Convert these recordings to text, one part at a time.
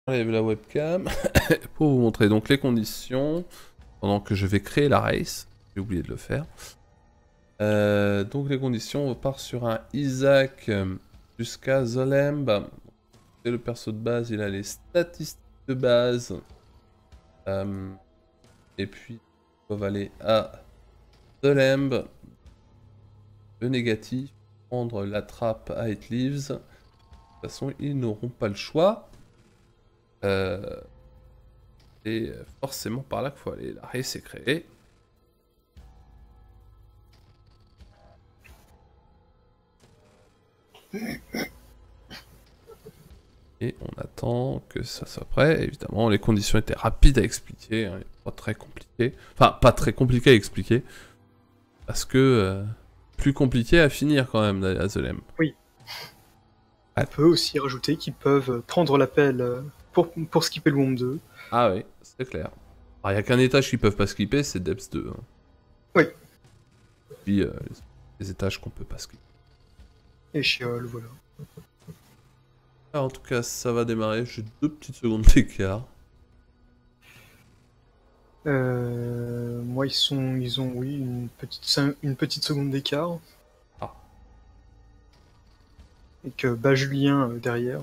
J'enlève la webcam pour vous montrer donc les conditions pendant que je vais créer la race. J'ai oublié de le faire. Donc les conditions, on part sur un Isaac jusqu'à Zolemb. C'est le perso de base, il a les statistiques de base. Et puis, on va aller à Zolemb. Le négatif, prendre la trappe à It Leaves. De toute façon, ils n'auront pas le choix. Et forcément par là qu'il faut aller. La race est créée. Et on attend que ça soit prêt. Évidemment, les conditions étaient rapides à expliquer. Hein, pas très compliqué. Enfin, pas très compliqué à expliquer. Parce que plus compliqué à finir quand même à Zolemb. Oui. On peut aussi rajouter qu'ils peuvent prendre l'appel pour skipper le Womb 2. Ah oui, c'est clair. Alors, il n'y a qu'un étage qu'ils peuvent pas skipper, c'est Depths 2. Hein. Oui. Et puis les étages qu'on peut pas skipper. Et Sheol, voilà. Alors, en tout cas, ça va démarrer. J'ai 2 petites secondes d'écart. Moi, ils ont, oui, une petite seconde d'écart. Ah. Et que Julien derrière.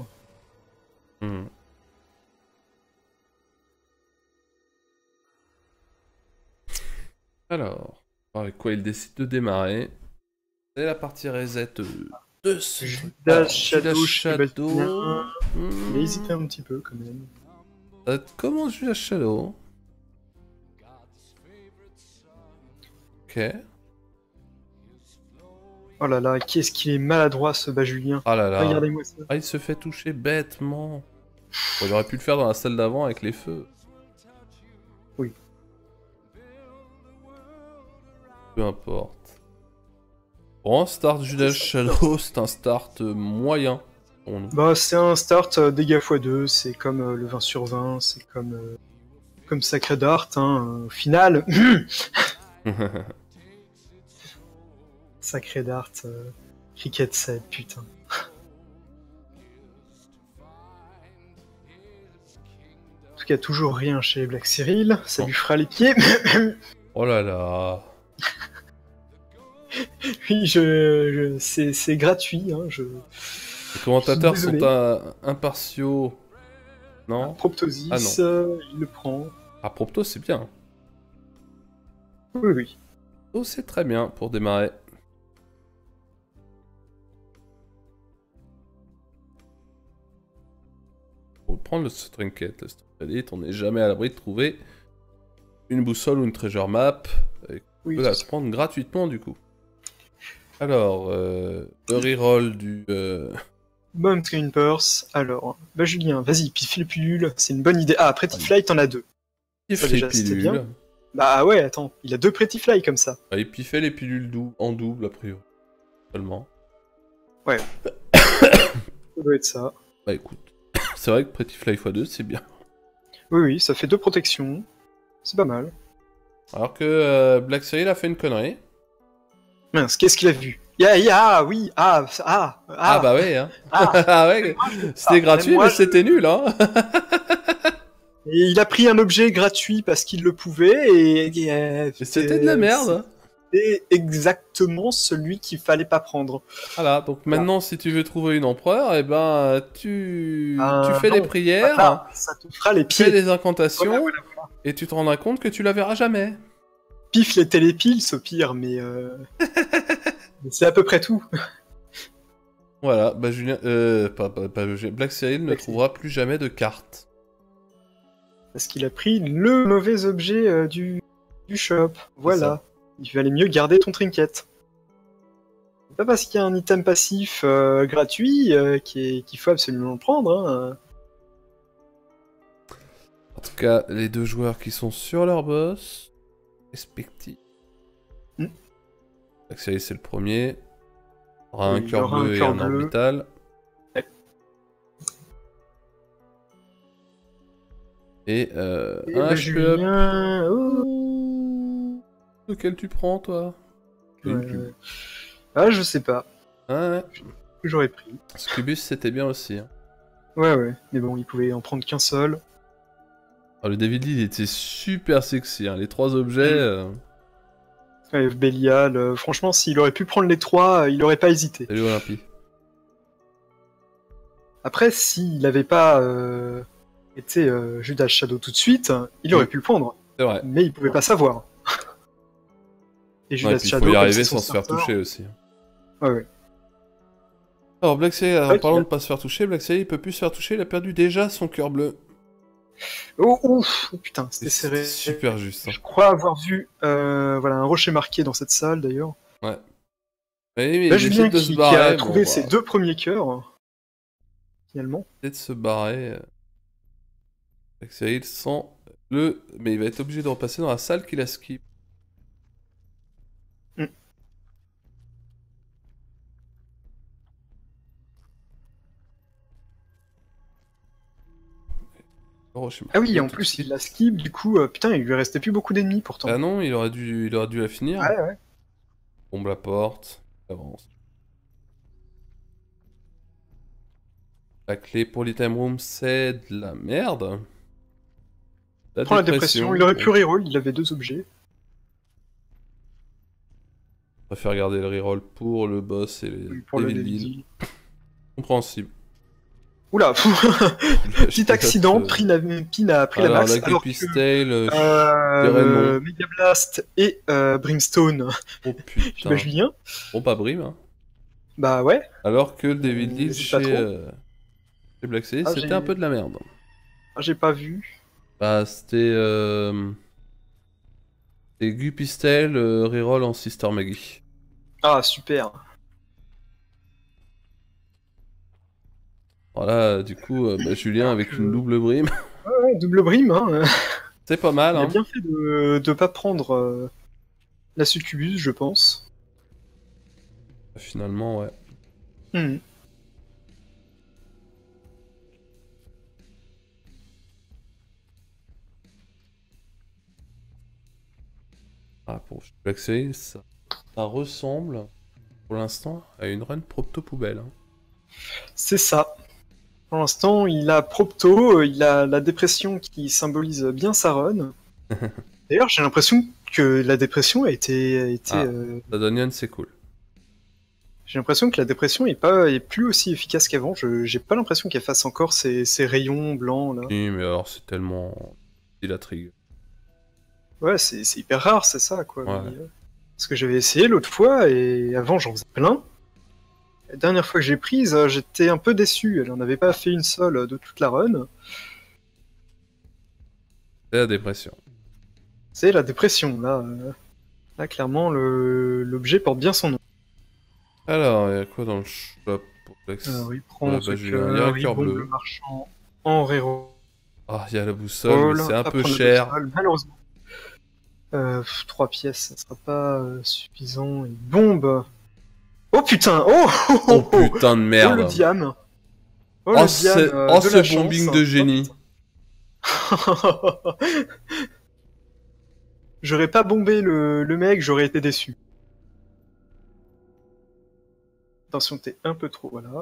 Alors, avec quoi il décide de démarrer. C'est la partie reset de ce Judas Shadow. Shadow. Il a hésité un petit peu quand même. Ça commence Judas Shadow. Ok. Oh là là, qu'est-ce qu'il est maladroit ce Julien. Ah là là. Regardez-moi ça. Ah, il se fait toucher bêtement. Bon, il aurait pu le faire dans la salle d'avant avec les feux. Oui. Peu importe. Bon, start Judas Shadow, c'est un start moyen pour nous. Bah, c'est un start dégâts x2, c'est comme le 20 sur 20, c'est comme Sacré Dart, hein, au final. Sacré Dart, Cricket 7, putain. En tout cas, toujours rien chez Black Cyril, ça lui fera les pieds. Oh là là. Oui, c'est gratuit. Hein, Les commentateurs sont impartiaux. Non. Proptosis, ah, non. Il le prend. Ah, Proptos, c'est bien. Oui, oui. Oh, c'est très bien pour démarrer. Pour prendre le trinket, le Elite, on n'est jamais à l'abri de trouver une boussole ou une treasure map. Et on peut la prendre gratuitement du coup. Alors, le reroll du... Mountain Purse. Alors, Julien, vas-y, piffe les pilules, c'est une bonne idée. Ah, Pretty Fly, t'en as 2. Piffe les pilules. Bien. Bah ouais, attends, il a 2 Pretty Fly comme ça. Ah, il piffait les pilules en double, a priori. Seulement. Ouais. Ça doit être ça. Bah écoute, c'est vrai que Pretty Fly x2, c'est bien. Oui, oui, ça fait 2 protections. C'est pas mal. Alors que Black Cyril a fait une connerie. Mince, qu'est-ce qu'il a vu? Oui, bah ouais, hein. Ah ouais, c'était gratuit, mais c'était nul, hein. Et il a pris un objet gratuit parce qu'il le pouvait, et c'était de la merde. C'est exactement celui qu'il fallait pas prendre. Voilà, donc maintenant, si tu veux trouver une empereur, eh ben, tu fais des prières, ça te fera les pieds. Tu fais des incantations, voilà. Et tu te rendras compte que tu la verras jamais. Pif les télépiles, au pire, mais c'est à peu près tout. Voilà, bah Julien, Black Cyril ne trouvera plus jamais de carte. Parce qu'il a pris le mauvais objet du shop. Voilà. Il valait mieux garder ton trinket. C'est pas parce qu'il y a un item passif gratuit qu'il faut absolument le prendre. Hein. En tout cas, les 2 joueurs qui sont sur leur boss, respectifs. Black Cyril, c'est le premier. Il aura un cœur bleu et un orbital. Ouais. Et un Julien... Lequel tu prends, toi? Ah, je sais pas. Ah, que j'aurais pris. Scubus, c'était bien aussi. Hein. Ouais, ouais. Mais bon, il pouvait en prendre qu'un seul. Ah, le David Lee, il était super sexy, hein. Les 3 objets... Ouais, Belial, franchement, s'il aurait pu prendre les 3, il aurait pas hésité. Salut Olympie. Après, s'il avait pas été Judas Shadow tout de suite, il aurait pu le prendre. C'est vrai. Mais il pouvait pas savoir. Et Non, et Judas puis il Shadow, faut y comme arriver c'est son sans se faire starter- toucher aussi. Ouais, ouais. Alors Black Sail, en Ouais, parlant qu'il de pas se faire toucher, Black Sail il peut plus se faire toucher, il a perdu déjà son cœur bleu. Oh, ouf, oh, putain, c'était C'était serré. super juste. Hein. Je crois avoir vu voilà, un rocher marqué dans cette salle, d'ailleurs. Ouais. Mais il Là, essaie Julien de se qui barrer, a bon, trouvé bah, ses 2 premiers cœurs, finalement. il essaie de se barrer. Black Sail sans le... Mais il va être obligé de repasser dans la salle qu'il a skip. Mm. Le rocher Ah marqué oui, en tout de plus, suite. il a skip, du coup, putain, il lui restait plus beaucoup d'ennemis, pourtant. Ah non, il aurait dû la finir. Ouais, ouais. Bombe la porte, il avance. La clé pour l'item room, c'est de la merde. Prends la dépression, il aurait pu reroll, il avait 2 objets. Je préfère garder le reroll pour le boss et les Pour le Devil Devil Deal. Deal. Compréhensible. Oula, petit accident, Pin a pris la Alors, max, la alors Guppy que Stale, je dirais non. Mega Blast et Brimstone, Oh putain. bah Julien, Bon, pas Brim, hein. bah ouais, Alors que le Devil Deal n'hésite pas chez, trop. chez Black Sail, Ah, c'était j'ai- un peu de la merde. j'ai pas vu. Bah, c'était... C'était Guppy Stale, reroll en Sister Maggie. Ah, super. Voilà, du coup, bah, Julien Alors avec que- une double Brim. Ouais, double Brim, hein. C'est pas mal, Il a hein. bien fait de pas prendre la succubus, je pense. Finalement, ouais. Hmm. Ah, pour Black Sail, ça ressemble, pour l'instant, à une run propto poubelle. Hein. C'est ça. Pour l'instant, il a Propto, il a la dépression qui symbolise bien sa run. D'ailleurs, j'ai l'impression que la dépression a été Ah. La Dungeon, c'est cool. J'ai l'impression que la dépression est plus aussi efficace qu'avant. J'ai pas l'impression qu'elle fasse encore ces rayons blancs là. Oui, mais alors c'est tellement... Il a trigue. Ouais, c'est hyper rare, c'est ça quoi. Ouais. Mais, parce que j'avais essayé l'autre fois et avant j'en faisais plein. La dernière fois que j'ai prise, j'étais un peu déçu. Elle en avait pas fait une seule de toute la run. C'est la dépression. C'est la dépression là. Là clairement l'objet porte bien son nom. Alors, il y a quoi dans le shop pour Black Sail? Alors il prend Ouais, ce bah, j'ai un cœur, il cœur bombe bleu. le marchand en reroll. Ah, il y a la boussole, mais c'est un peu cher. Malheureusement. 3 pièces, ça sera pas suffisant. Et bombe. Oh putain. Oh, Oh putain de Oh, merde. le diam. Oh, Oh, le c'est diam, oh, de ce la chance. bombing de génie. J'aurais pas bombé le mec, j'aurais été déçu. Attention, t'es un peu trop, voilà.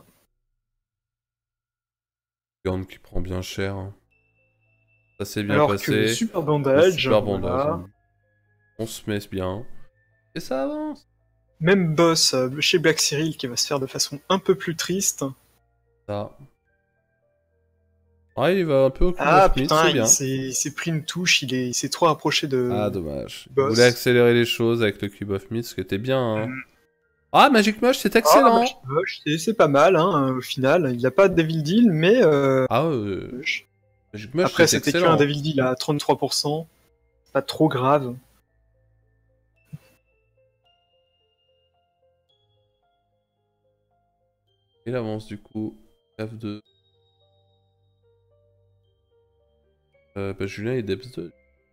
Garde qui prend bien cher. Hein. Ça s'est bien Alors passé. que super bandage. Super voilà. bandage. On se met bien. Et ça avance. Même boss chez Black Cyril qui va se faire de façon un peu plus triste. Ça. Ouais, il va un peu au cul Ah of Meat, putain, c'est bien. il s'est pris une touche, il s'est trop rapproché de. Ah, dommage. Il boss. voulait accélérer les choses avec le Cube of Meat, ce qui était bien. Hein. Ah, Magic Mush, c'est excellent. Ah, Moche, c'est pas mal, hein, au final. Il a pas de Devil Deal, mais. Ah, Moche. Magic Mush, Après, c'est c'était excellent. qu'un Devil Deal à 33%. Pas trop grave. Il avance du coup. F2. Bah, Julien est Debs 2.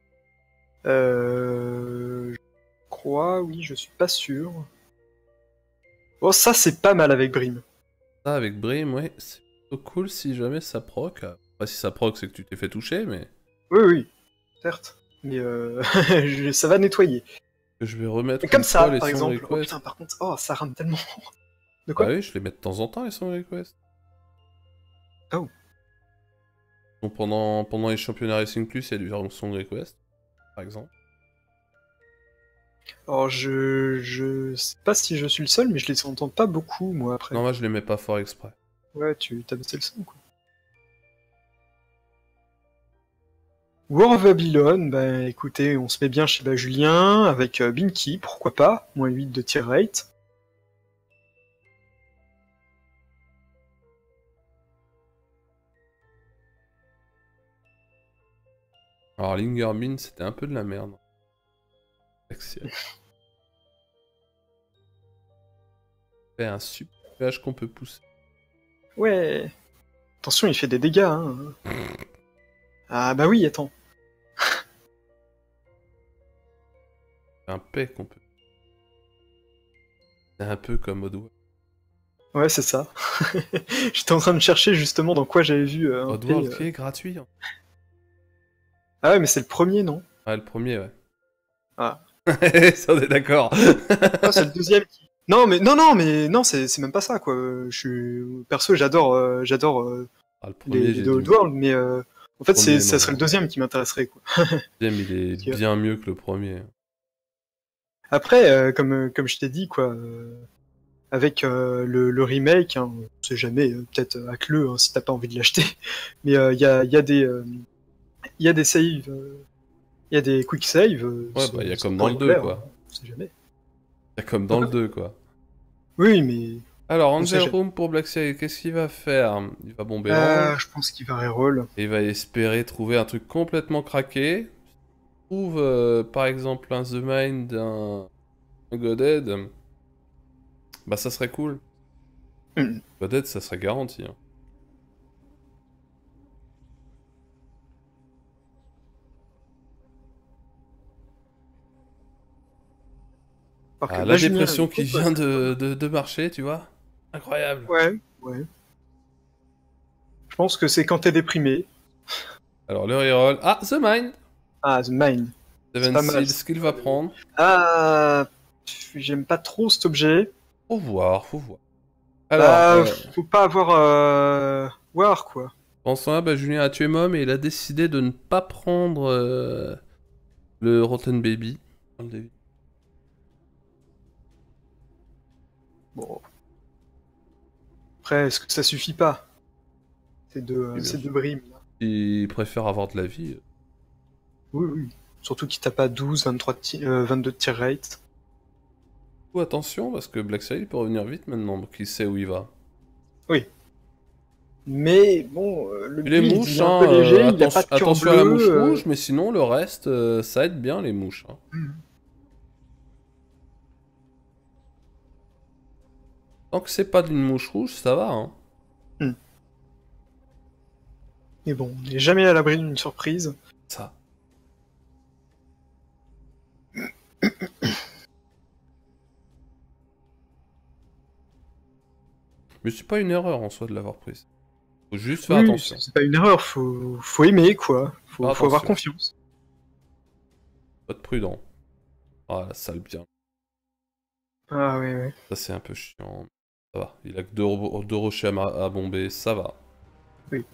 Je crois, oui, je suis pas sûr. Oh, ça, c'est pas mal avec Brim. Ça, avec Brim, ouais, c'est plutôt cool si jamais ça proc. Après, si ça proc, c'est que tu t'es fait toucher, mais. Oui, oui, certes. Mais ça va nettoyer. Je vais remettre Mais comme une ça, fois les par song exemple. Oh requests. putain, par contre, oh, ça rame tellement. De quoi? Ah oui, je les mets de temps en temps, les song requests. Oh. Donc pendant les championnats Racing Plus, il y a du Song Request, par exemple. Alors, je sais pas si je suis le seul, mais je les entends pas beaucoup, moi, après. Non, moi je les mets pas fort exprès. Ouais, tu t'as baissé le son, quoi. War of Babylon, bah écoutez, on se met bien chez Julien, avec Binky, pourquoi pas, -8 de tier rate. Alors Lingerbean, c'était un peu de la merde. Axial. C'est un super pH qu'on peut pousser. Ouais. Attention, il fait des dégâts, hein. Ah bah oui, attends. Un P qu'on peut. C'est un peu comme Oddworld. Ouais, c'est ça. J'étais en train de chercher justement dans quoi j'avais vu un Oddworld P, qui est gratuit. Hein. Ah ouais, mais c'est le premier, non? Ouais, le premier, ouais. Ah. Ça, on est d'accord. Ah, c'est le deuxième qui... Non, mais non, c'est même pas ça, quoi. Je suis... Perso, j'adore Ah, le premier, les j'ai de dit. Oddworld, mais en fait, Premier, ça non. serait le deuxième qui m'intéresserait, quoi. Le deuxième, il est Parce que- bien mieux que le premier. Après, comme je t'ai dit, quoi, avec le remake, hein, on sait jamais, peut-être hack-le hein, si t'as pas envie de l'acheter, mais il y a des saves, il y a des quick saves. Ouais, bah, il y a ça comme dans pourrait le être 2, ouvert, quoi. hein, on sait jamais. Il y a comme dans le 2, quoi. Oui, mais Alors, on sait Angel jamais. Room pour Black Sea, qu'est-ce qu'il va faire? Il va bomber l'ange. Je pense qu'il va reroll. Et il va espérer trouver un truc complètement craqué. Trouve, par exemple, un The Mind, un Godhead. Bah, ça serait cool. Hmm. Godhead, ça serait garanti. Hein. Alors que Ah, la là, Julien, dépression qui il vient de marcher, tu vois? Incroyable. Ouais, ouais. Je pense que c'est quand t'es déprimé. Alors, le reroll. Ah, The Mind! Ah, The Mind. C'est Seven pas mal. Seals, ce qu'il va prendre. Ah, j'aime pas trop cet objet. Faut voir, faut voir. Alors, Bah, faut pas avoir War, quoi. pensant à, bah, Julien a tué Mom et il a décidé de ne pas prendre le Rotten Baby. Bon. Après, est-ce que ça suffit pas? bien C'est sûr. de brimes. Là. Il préfère avoir de la vie. Oui, oui. Surtout qu'il tape pas 12, 22 de tier rate. Ou attention, parce que Black Sail peut revenir vite maintenant, donc il sait où il va. Oui. Mais bon, le Et les build, mouches, il est un hein, peu léger, il a pas de cœur attention à la mouche bleu. rouge, mais sinon le reste, ça aide bien les mouches. Hein. Tant que c'est pas d'une mouche rouge, ça va. Hein. Mais bon, on n'est jamais à l'abri d'une surprise. Ça. Mais c'est pas une erreur en soi de l'avoir prise. Faut juste faire Oui, attention. c'est pas une erreur, faut aimer, quoi. Faut Faire avoir attention. confiance. Faut être prudent. Ah, la salle bien. Ah ouais, ouais. Ça c'est un peu chiant. Ça va. Il a que deux rochers à bomber, ça va. Oui.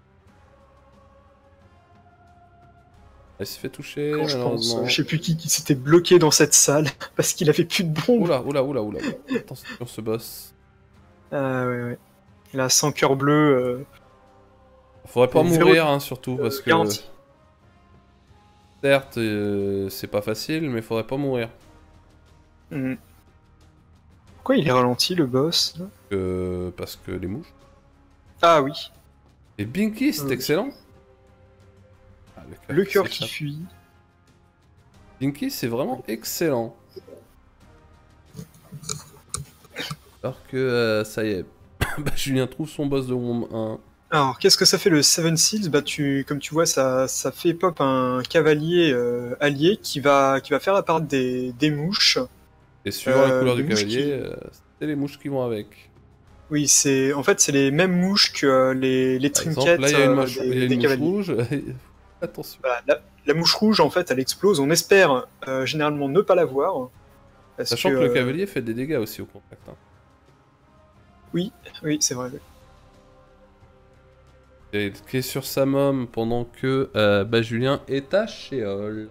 Il s'est fait toucher, Quand je pense, malheureusement. je sais plus qui s'était bloqué dans cette salle parce qu'il avait plus de bombes. Oula, oula, oula, oula. Attention sur ce boss. Ah ouais, ouais. Il a 100 cœurs bleus. Faudrait pas Et zéro mourir, hein, surtout, parce que... garantie. Certes, c'est pas facile, mais faudrait pas mourir. Hmm. Pourquoi il est ralenti, le boss là Parce que les mouches. Ah oui. Et Binky, c'est excellent. Ah, Le cœur qui s'échappe. fuit. Binky, c'est vraiment excellent. Alors que, ça y est, bah, Julien trouve son boss de Womb 1. Alors, qu'est-ce que ça fait le Seven Seals? Bah, comme tu vois, ça fait pop un cavalier allié qui va faire apparaître des mouches. Et suivant la couleur des du mouches cavalier, c'est les mouches qui vont avec. Oui, en fait, c'est les mêmes mouches que les Par trinkets exemple, là, il y a une mouche, des mouche cavaliers. rouge. Attention. Voilà, la mouche rouge, en fait, elle explose. On espère généralement ne pas la voir. Sachant que le cavalier fait des dégâts aussi au contact. Hein. Oui, c'est vrai. Qui est sur sa mom pendant que Julien est à Sheol.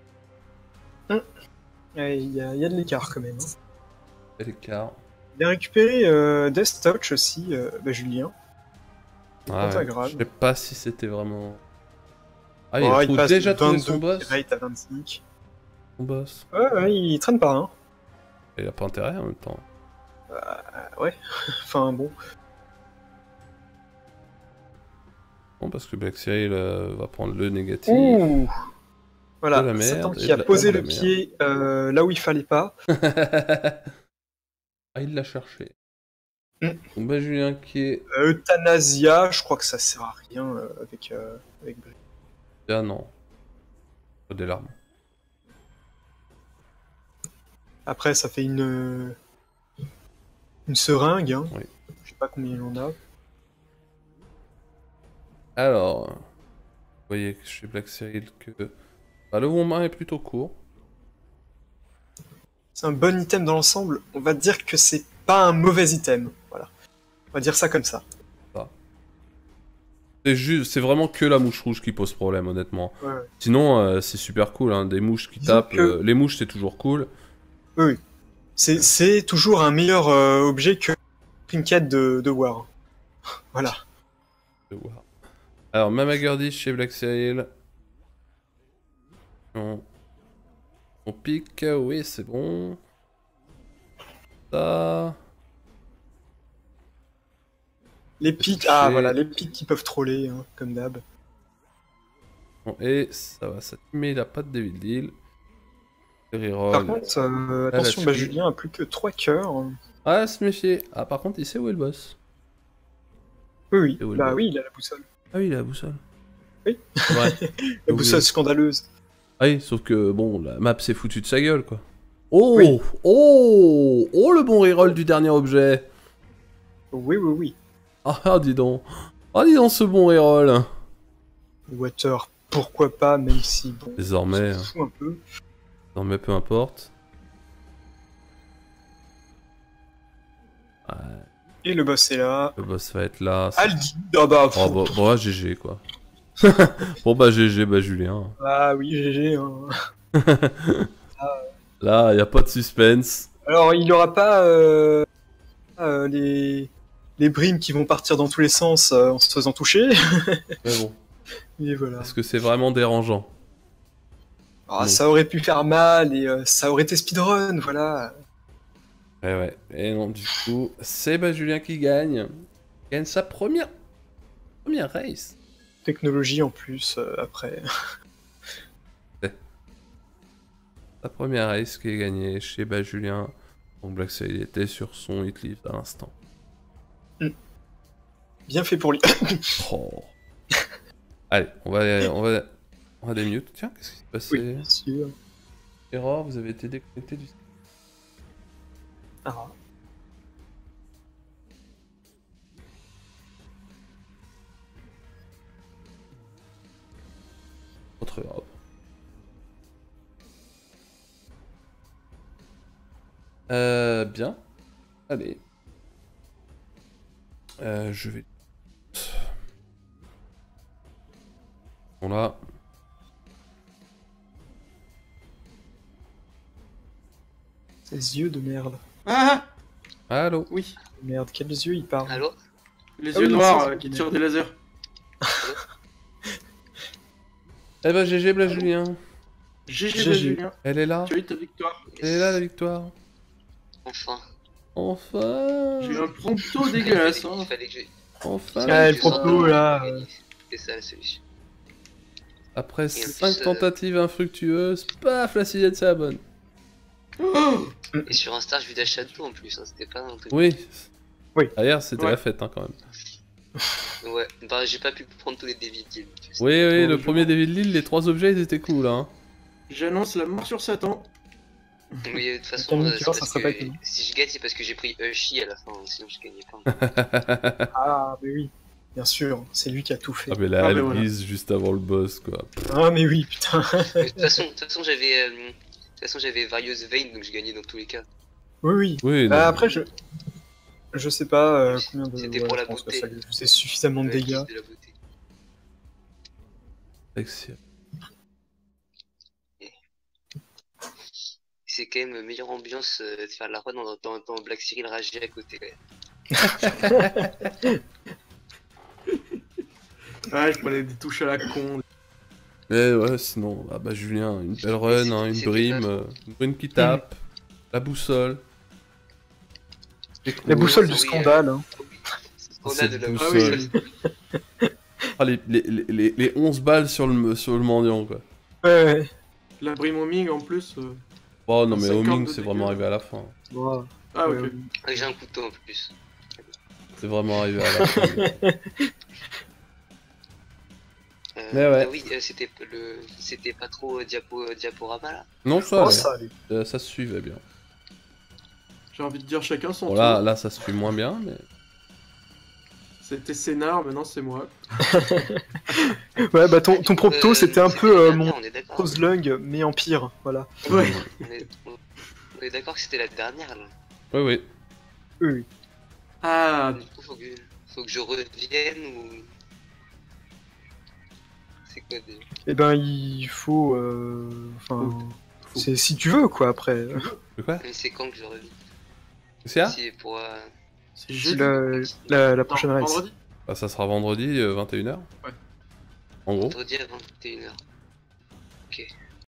Il y a de l'écart quand même. Hein. Quel écart. Il a récupéré Death Touch aussi, Julien. Ah ouais. Je sais pas si c'était vraiment... Ah, il a déjà trouvé son boss. Rate à 25. Son boss. Ouais, il traîne pas, hein. Il a pas intérêt en même temps. Ouais, enfin bon. Bon, parce que Black Cyril va prendre le négatif. Ouh. Voilà, la merde, Satan qui a posé le pied là où il fallait pas. Ah, il l'a cherché. Donc Julien qui est... Euthanasia, je crois que ça sert à rien avec Brie. Ah non. Pas des larmes. Après, ça fait une seringue. Hein. Oui. Je sais pas combien il en a. Alors, vous voyez que chez Black Cyril que le Woman est plutôt court. C'est un bon item dans l'ensemble. On va dire que c'est pas un mauvais item. Voilà. On va dire ça comme ça. C'est vraiment que la mouche rouge qui pose problème, honnêtement. Ouais. Sinon, c'est super cool, hein. Des mouches qui tapent. Les mouches, c'est toujours cool. Oui. C'est toujours un meilleur objet que Trinket de War. Voilà. Alors, Mama Gurdy chez Black Cyril. On pique, oui, c'est bon. Ça. Les pics, voilà, les pics qui peuvent troller, hein, comme d'hab. Bon, et ça va, ça mais il a pas de Devil Deal. Par contre, attention, Julien a plus que 3 cœurs. Ah, se méfier. Ah, par contre, il sait où est le boss. Oui, oui. Bah oui, il a la boussole. Ah oui, il a la boussole. Oui. Ouais. La boussole scandaleuse. Ah oui, sauf que, bon, la map s'est foutue de sa gueule, quoi. Oh, oui. Oh, le bon reroll du dernier objet. Oui. Ah, dis donc. Ah, dis donc ce bon reroll. Water, pourquoi pas, même si, bon... Désormais... On s'en fout un peu. Désormais, peu importe. Ouais. Et le boss est là. Le boss va être là. Aldi. Ah bah... Oh, bah, GG, quoi. Bon, bah, GG, bah, Julien. Ah oui, GG, hein. Là, y a pas de suspense. Alors, il aura pas les brimes qui vont partir dans tous les sens en se faisant toucher. Mais bon. Et voilà. Est-ce que c'est vraiment dérangeant? Ah, ça aurait pu faire mal et ça aurait été speedrun, voilà. Ouais. Et non, du coup, c'est Julien qui gagne. Il gagne sa première race. Technologie en plus, après. Sa première race qui est gagnée chez Julien. Donc Black Cyril était sur son hit list à l'instant. Bien fait pour lui. Oh. Allez, on va démute. Tiens, qu'est-ce qui s'est passé? Oui, bien sûr. Erreur, vous avez été déconnecté du... Ah. Autre erreur. Bien. Allez. Je vais... Bon là... Ces yeux de merde. Ah! Allô? Oui. Merde, quels yeux il parle? Allô? Les Ah yeux oui, noirs ça, qui tirent des lasers. Eh ben GG Julien. GG Julien. Elle est là. Tu as eu ta victoire. Elle est là la victoire. Enfin. Enfin. J'ai eu un prompto dégueulasse. Il fallait que j'ai... Enfin. Ah, le prompto là. C'est ça la solution. Après 5 tentatives infructueuses, paf, la sixième c'est la bonne. Oh! Et sur un star, je vis d'achat de tout en plus, hein, c'était pas un truc. Oui. Oui. D'ailleurs, c'était Ouais. la fête hein, quand même. Ouais, bah j'ai pas pu prendre tous les David Deal. Oui, le premier David Lille, les 3 objets, ils étaient cool hein. J'annonce la mort sur Satan. Oui, de toute façon, Quel c'est ça parce serait pas que étonnant. si je gagne, c'est parce que j'ai pris Ushi à la fin, sinon je gagnais pas. Ah, mais oui. Bien sûr, c'est lui qui a tout fait. Ah mais la Ah, mais elle voilà. glisse juste avant le boss quoi. Ah, mais oui, putain. Mais de toute façon, j'avais Various Vein, donc je gagnais dans tous les cas. Oui. Oui, non, Bah, après, je sais pas combien de... C'était pour la je pense que beauté. ça lui faisait suffisamment de Ouais, dégâts. de la beauté. Excellent. C'est quand même meilleure ambiance de faire la run en entendant Black Cyril rager à côté. Ouais. Ouais, je prenais des touches à la con. Mais ouais, sinon, ah bah Julien, une belle run, hein, une brime qui tape, la boussole. La boussole du oui, scandale. Hein. On a Cette de la boussole. oui. Ah, les 11 balles sur le mendiant, quoi. Ouais. La brime homing en plus. Oh non, mais 50 homing, de c'est dégâts. vraiment arrivé à la fin. Wow. Ah, ok. Ouais. Ah, j'ai un couteau en plus. C'est vraiment arrivé à la fin. Mais ouais. Oui, c'était pas trop diaporama là. Non, ça, Oh, allait. ça, allez. Ça se suivait bien. J'ai envie de dire chacun son Bon, tour. là, ça se suit moins bien, mais. C'était Scénar, maintenant c'est moi. Ouais, bah ton propto, c'était un peu la mon dernière, on est d'accord. Roselung, mais en pire, voilà. Ouais. On est d'accord que c'était la dernière là. Oui, oui. Oui. Ah, Du coup, faut que je revienne ou. C'est quoi déjà? Eh ben, il faut... Enfin... C'est si tu veux, quoi, après. De quoi? Mais c'est quand que je reviens? C'est ça? Si pour. c'est C'est jeudi. la prochaine Non, race. vendredi. Bah, ça sera vendredi, 21h. Ouais. En gros. Vendredi à 21h. Ok.